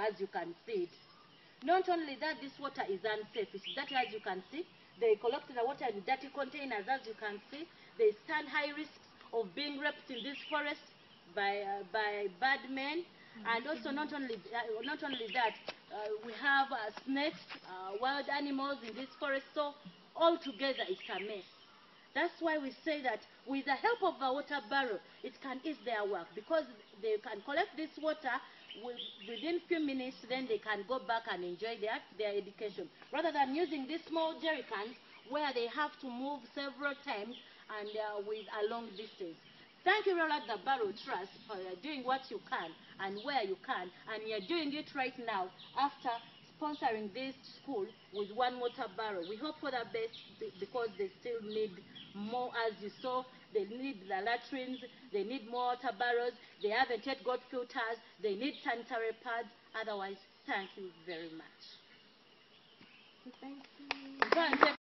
as you can see it. Not only that, this water is unsafe. It's dirty, as you can see. They collect the water in dirty containers, as you can see. They stand high risks of being raped in this forest by bad men. And also, not only that, we have snakes, wild animals in this forest. So altogether, it's a mess. That's why we say that with the help of a water barrel, it can ease their work, because they can collect this water within few minutes, then they can go back and enjoy their education, rather than using these small jerry cans where they have to move several times and with a long distance. Thank you, Roland the Barrel Trust, for doing what you can and where you can, and you're doing it right now after sponsoring this school with one water barrel. We hope for the best, because they still need more. As you saw, they need the latrines, they need more water barrels, they haven't yet got filters, they need sanitary pads. Otherwise, thank you very much. Thank you.